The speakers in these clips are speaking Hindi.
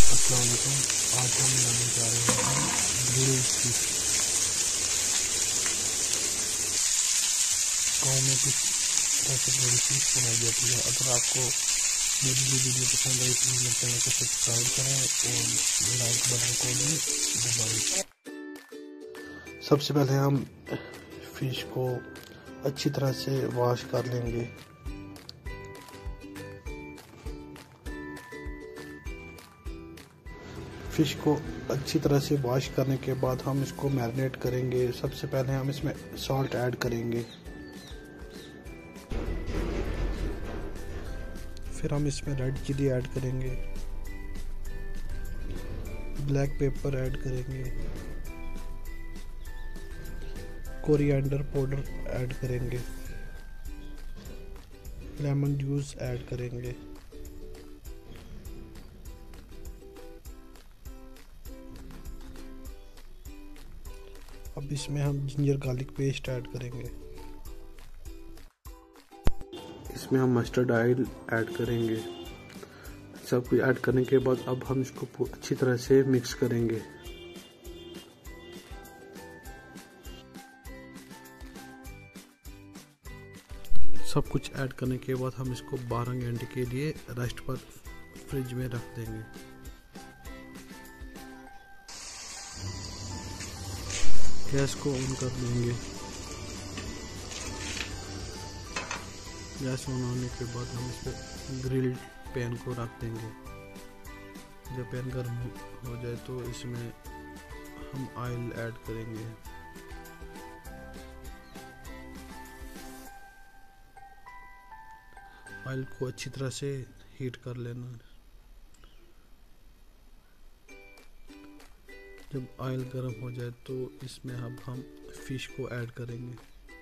अस्सलाम वालेकुम। आज हम बनाने जा रहे हैं ग्रिल फिश। गाँव में किस तरह से ग्रिल फिश बनाई जाती है। अगर आपको मेरी ये वीडियो पसंद आई प्लीज़ मेरे चैनल को सब्सक्राइब करें और लाइक बटन को भी दबाएं। सबसे पहले हम फिश को अच्छी तरह से वॉश कर लेंगे। फिश को अच्छी तरह से वॉश करने के बाद हम इसको मैरिनेट करेंगे। सबसे पहले हम इसमें सॉल्ट ऐड करेंगे, फिर हम इसमें रेड चिली ऐड करेंगे, ब्लैक पेपर ऐड करेंगे, कोरिएंडर पाउडर ऐड करेंगे, लेमन जूस ऐड करेंगे, अब इसमें हम जिंजर गार्लिक पेस्ट ऐड करेंगे, इसमें हम मस्टर्ड ऑयल ऐड करेंगे। सब कुछ ऐड करने के बाद अब हम इसको अच्छी तरह से मिक्स करेंगे। सब कुछ ऐड करने के बाद हम इसको 12 घंटे के लिए रेस्ट पर फ्रिज में रख देंगे। गैस को ऑन कर देंगे। गैस ऑन होने के बाद हम इस पर ग्रिल्ड पैन को रख देंगे। जब पैन गर्म हो जाए तो इसमें हम ऑयल ऐड करेंगे। ऑयल को अच्छी तरह से हीट कर लेना। जब ऑयल गर्म हो जाए तो इसमें अब हम फिश को ऐड करेंगे।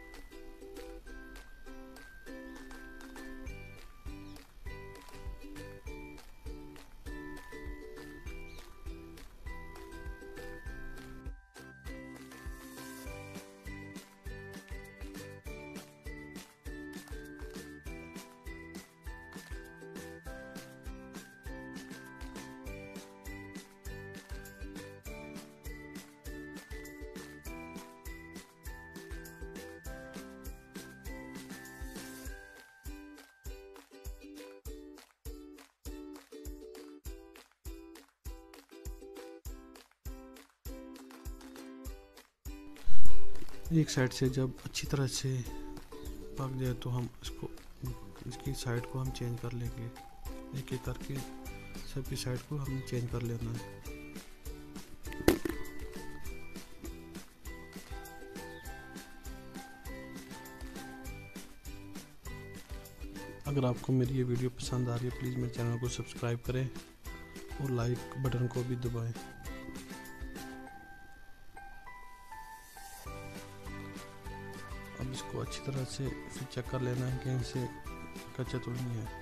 एक साइड से जब अच्छी तरह से पक जाए तो हम इसकी साइड को हम चेंज कर लेंगे। एक एक करके सबकी साइड को हम चेंज कर लेना है। अगर आपको मेरी ये वीडियो पसंद आ रही है प्लीज़ मेरे चैनल को सब्सक्राइब करें और लाइक बटन को भी दबाएं। अब इसको अच्छी तरह से फिर चेक कर लेना है कहीं से कच्चा तो नहीं है।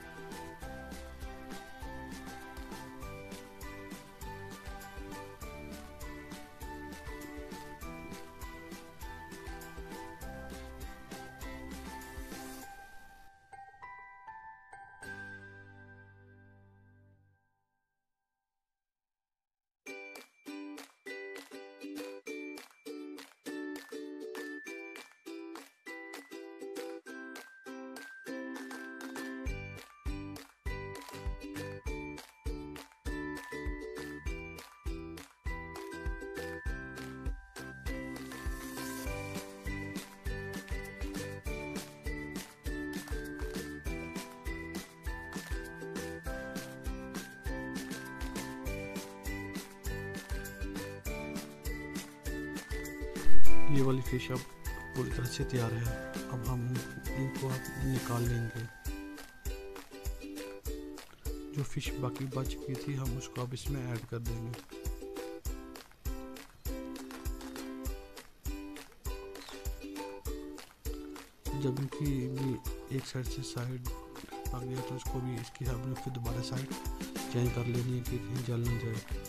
ये वाली फिश अब पूरी तरह से तैयार है। अब हम इनको निकाल लेंगे। जो फिश बाकी बच चुकी थी हम उसको अब इसमें ऐड कर देंगे। जब इनकी भी एक साइड से साइड पक गया तो इसको भी इसकी हमने फिर दोबारा साइड चेंज कर लेनी है कि कहीं जल ना जाए।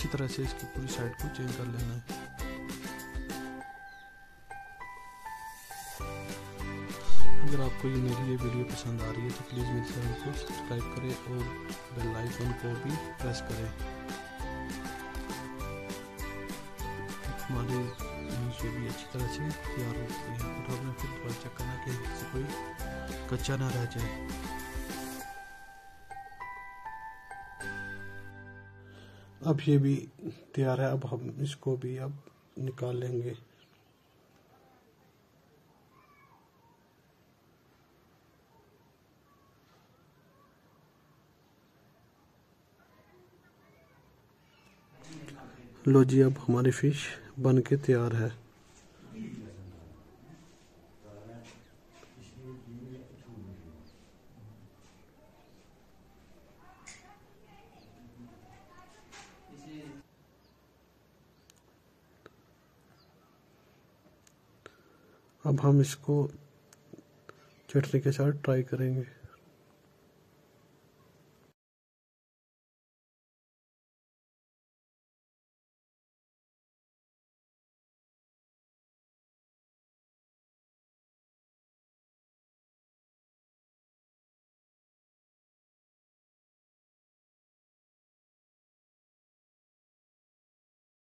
अच्छी तरह से इसकी पूरी साइड को चेंज कर लेना है। अगर आपको मेरी ये वीडियो पसंद आ रही है तो प्लीज़ मेरे चैनल को सब्सक्राइब करें और बेल आइकन को भी प्रेस करें। हमारी नीचे भी अच्छी तरह से तैयार हो गई है और हमने फिर दोबारा चेक करना कि इससे कोई कच्चा ना रह जाए। अब ये भी तैयार है। अब हम इसको भी अब निकाल लेंगे। लो जी, अब हमारी फिश बन के तैयार है। अब हम इसको चटनी के साथ ट्राई करेंगे।